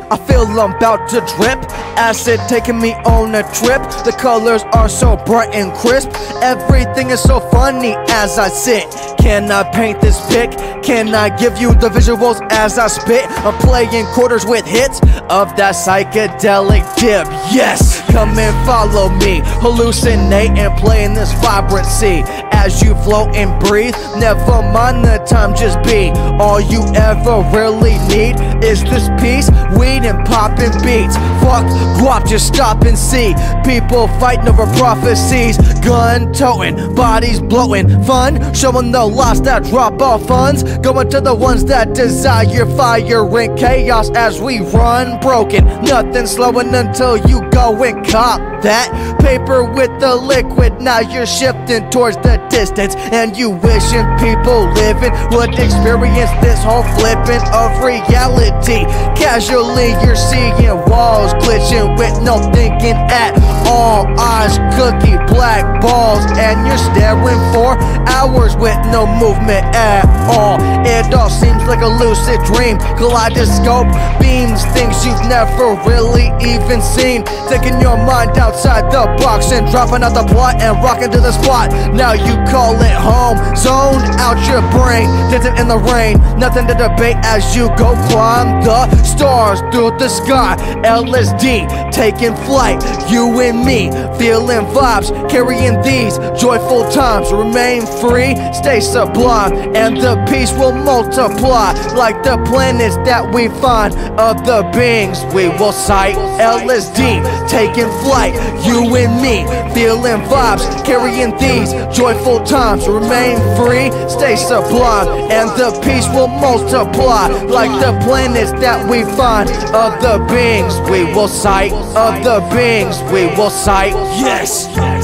I feel I'm about to drip. Acid taking me on a trip. The colors are so bright and crisp. Everything is so funny as I sit. Can I paint this pic? Can I give you the visuals as I spit? I'm playing quarters with hits of that psychedelic dip. Yes, come and follow me. Hallucinate and play in this vibrancy. As you float and breathe, never mind the time, just be. All you ever really need is this peace, weed and poppin beats. Fuck guap, just stop and see. People fighting over prophecies. Gun toting, bodies bloatin. Fun, showing the lost that drop off funds. Going to the ones that desire fire and chaos as we run broken. Nothing slowing until you go and cop that paper with the liquid. Now you're shifting towards the distance, and you wishing people living would experience this whole flippin of reality. Casually you're seeing walls glitchin with no thinking at all. Eyes cookie black balls, and you're staring for hours with no movement at all. It all seems like a lucid dream. Kaleidoscope beams things you've never really even seen. Taking your mind outside the box and dropping out the plot and rocking to the spot. Now you call it home, zoned out your brain, dancing in the rain. Nothing to debate as you go climb the stars through the sky. LSD taking flight, you and me feeling vibes, carrying these joyful times. Remain free, stay sublime, and the peace will multiply like the planets that we find of the beings we will sight. LSD taking flight, you and me feeling vibes, carrying these joyful times. Remain free, stay sublime, and the peace will multiply like the planets that we find of the beings we will sight. Of the beings we will sight. Yes.